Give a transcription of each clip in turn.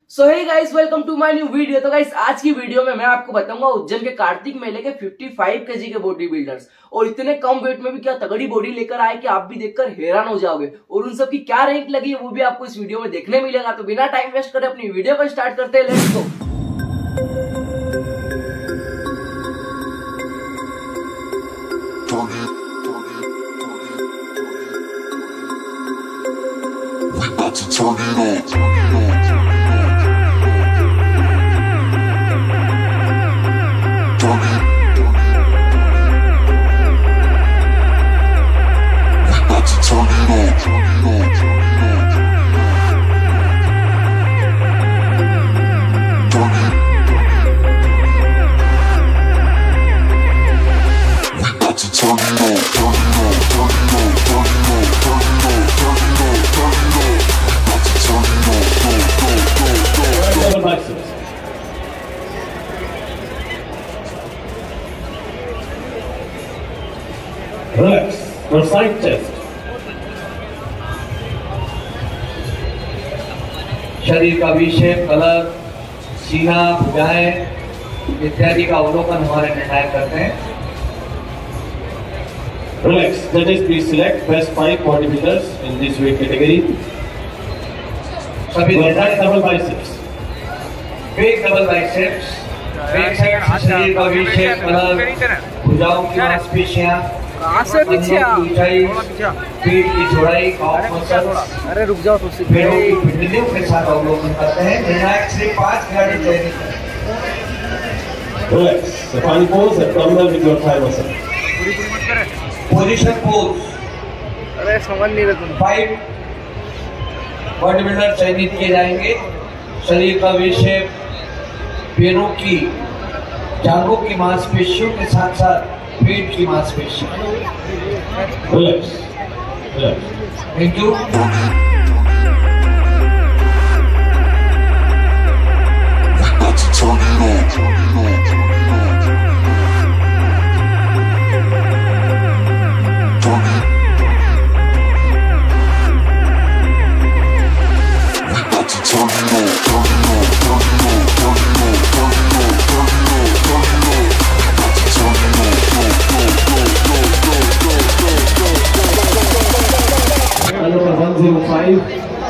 So hey guys, welcome to my new video. तो guys, आज की वीडियो में मैं आपको बताऊंगा उज्जैन के कार्तिक मेले के 55 केजी के बॉडी बिल्डर्स और इतने कम वेट में भी क्या तगड़ी बॉडी लेकर आए कि आप भी देखकर हैरान हो जाओगे। और उन सब की क्या रैंक लगी है वो भी आपको इस वीडियो में देखने मिलेगा। तो बिना टाइम वेस्ट करे अपनी वीडियो को स्टार्ट करते हैं। Let's go. Relax. Your side chest. शरीर का विशेप, कलर, सीना, भुजाएं इत्यादि का अवलोकन हमारे निर्णायक करते हैं। Relax. Judges, please select best 5 bodybuilders in this weight category. सभी double biceps. Big double biceps, back side शरीर का विशेप, कलर, भुजाओं की मांसपेशियां, ऊंचाई, पीठ की चौड़ाई, कॉफ मसल्स, अरे रुक जाओ तो पेड़ों की पिंडलियों के साथ अवलोकन करते हैं। निर्णायक सिर्फ 5 खिलाड़ी चयनित हैं। Relax. The final pose, abdominal with your thigh muscle. Position pose. अरे समझ नहीं रहे तुम। 5 बॉडी बिल्डर चयनित किए जाएंगे। शरीर का विशेप, पैरों की, जांघों की मांसपेशियों के साथ साथ पेट की मांसपेशियों। Relax. Relax. Thank you. Number 105.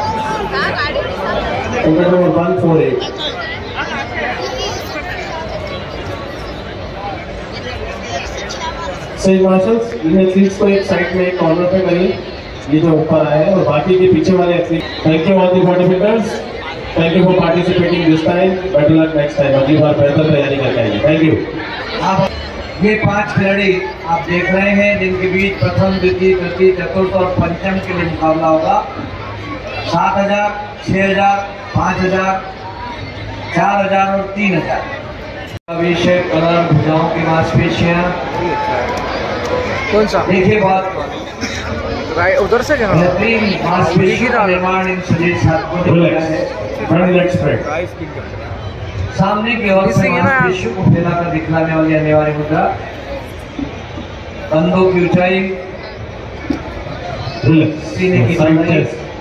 Number 148. सही मार्शल्स, इन एथलीट्स को एक साइड में एक कॉर्नर पे करिए, ये जो ऊपर आए हैं, और बाकी के पीछे वाले athlete. Thank you all the bodybuilders, thank you for participating this time. Better luck next time, अगली बार बेहतर तैयारी करके आएंगे। Thank you. आप ये 5 खिलाड़ी आप देख रहे हैं जिनके बीच प्रथम, द्वितीय, तृतीय, चतुर्थ और पंचम के लिए मुकाबला होगा। 7,000, 6,000, 5,000, 4,000 और 3,000। विशेप, कलर, भुजाओं की मांसपेशियां। कौन सा देखिए बात उधर से क्या बेहतरीन मांसपेशियों का निर्माण इन शरीर साधकों ने किया है। सामने की ओर से मांसपेशियों को फैलाकर दिखलाने वाली अनिवार्य मुद्रा। कंधों की ऊंचाई, सीने की लंबाई,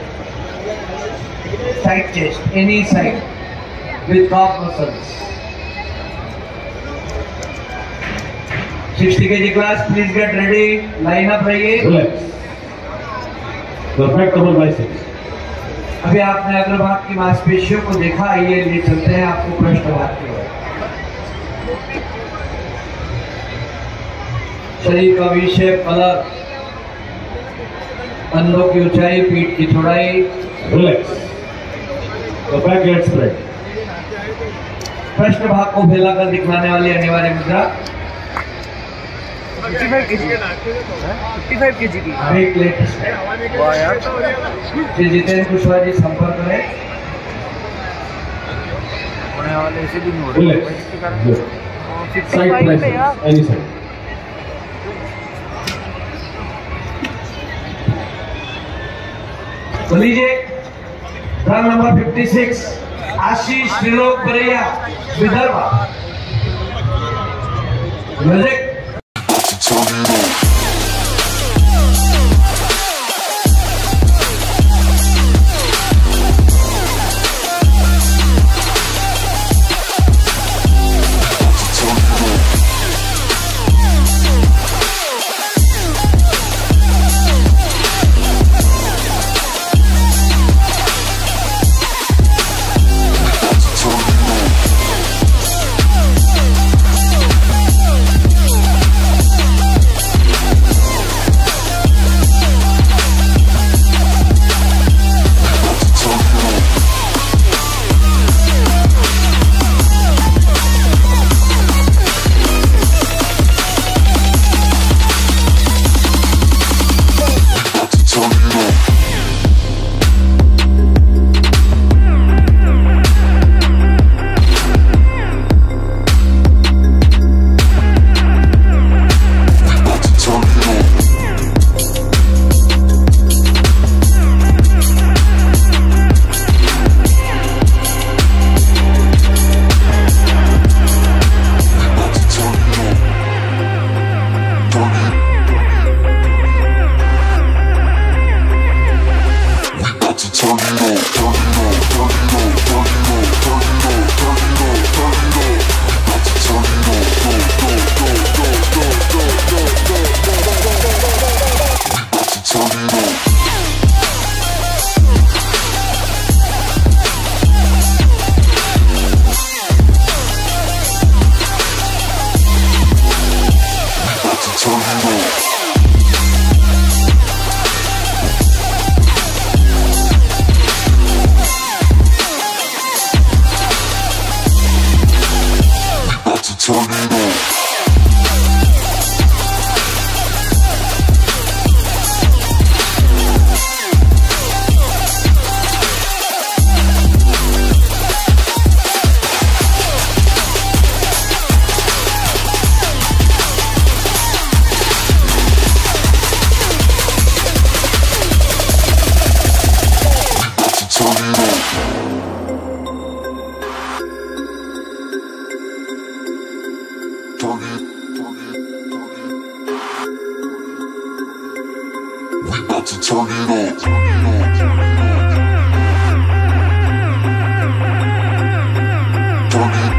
side chest, any side with calf muscles. 60 kg class, please get ready, line up रहिए। Perfect double biceps. अभी आपने अग्रभाग की मांसपेशियों को देखा, आइए ले चलते हैं आपको पृष्ठभाग की ओर। शरीर का विशेप, कलर, कंधों की ऊंचाई, पीठ की चौड़ाई। Relax. The back leg spread. पृष्ठभाग को फैलाकर दिखलाने वाली अनिवार्य मुद्रा। 55 केजी की एक लेटेस्ट है। वाह यार। श्री जितेंद्र कुशवाहा जी संपर्क करें। होने वाले ऐसे भी नहीं हो रहे। Relax. Side press, any side. तो लीजिए run number 56 Ashish Trilok Baraiya, Vidarbha. Music. Turn it